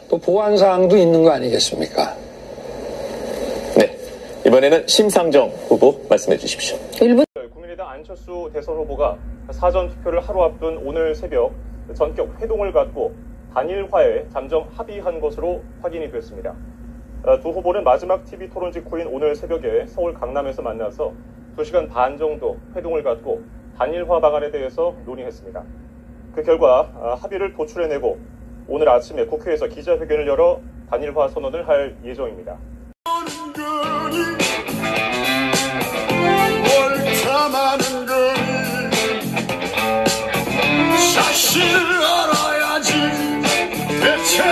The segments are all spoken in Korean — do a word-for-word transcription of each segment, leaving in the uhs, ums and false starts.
또 보완 사항도 있는 거 아니겠습니까? 네, 이번에는 심상정 후보 말씀해 주십시오. 일 분. 국민의당 안철수 대선 후보가 사전 투표를 하루 앞둔 오늘 새벽 전격 회동을 갖고 단일화에 잠정 합의한 것으로 확인이 됐습니다. 두 후보는 마지막 티비 토론 직후인 오늘 새벽에 서울 강남에서 만나서 두 시간 반 정도 회동을 갖고 단일화 방안에 대해서 논의했습니다. 그 결과 합의를 도출해내고 오늘 아침에 국회에서 기자회견을 열어 단일화 선언을 할 예정입니다. 사실을 알아야지 대체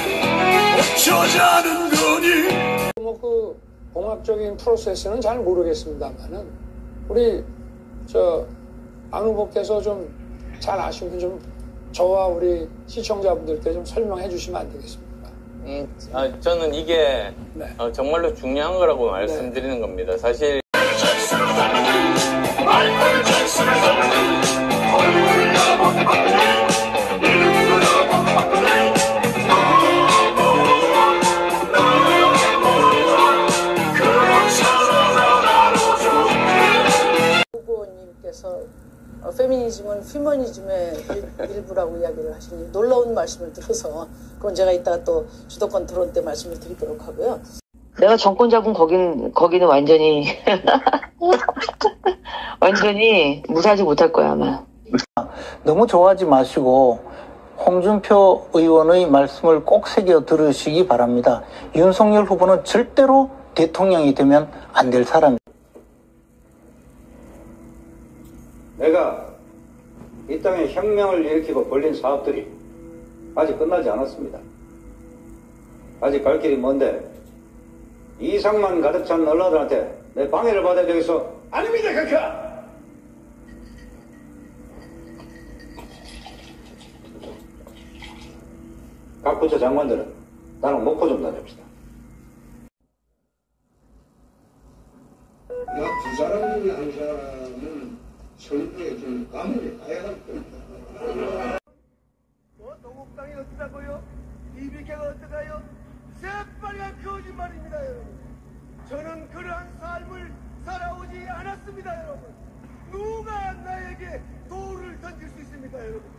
어쩌자는 거니. 뭐 그 공학적인 프로세스는 잘 모르겠습니다만은 우리 저 안 후보께서 좀 잘 아시면 좀 저와 우리 시청자분들께 좀 설명해 주시면 안 되겠습니까? 음, 아, 저는 이게 네. 어, 정말로 중요한 거라고 말씀드리는 네. 겁니다. 사실 후보님께서 어, 페미니즘은 휴머니즘의 일, 일부라고 이야기를 하시니 놀라운 말씀을 들어서 그건 제가 이따가 또 주도권 토론 때 말씀을 드리도록 하고요. 내가 정권 잡은 거긴, 거기는 완전히, 완전히 무사하지 못할 거야, 아마. 너무 좋아하지 마시고, 홍준표 의원의 말씀을 꼭 새겨 들으시기 바랍니다. 윤석열 후보는 절대로 대통령이 되면 안 될 사람입니다. 내가 이 땅에 혁명을 일으키고 벌린 사업들이 아직 끝나지 않았습니다. 아직 갈 길이 먼데 이상만 가득 찬 언론들한테 내 방해를 받아야 되겠어? 아닙니다, 각하! 각 부처 장관들은 나랑 먹고 좀 다닙시다. 나 두 사람 중에 한 사람은 철도에 좀 감옥에 가야 할 겁니다. 뭐 동국당이 어쩌다고요? 이비케가 어떡하요? 새빨간 거짓말입니다, 여러분. 저는 그러한 삶을 살아오지 않았습니다, 여러분. 누가 나에게 돌을 던질 수 있습니까, 여러분?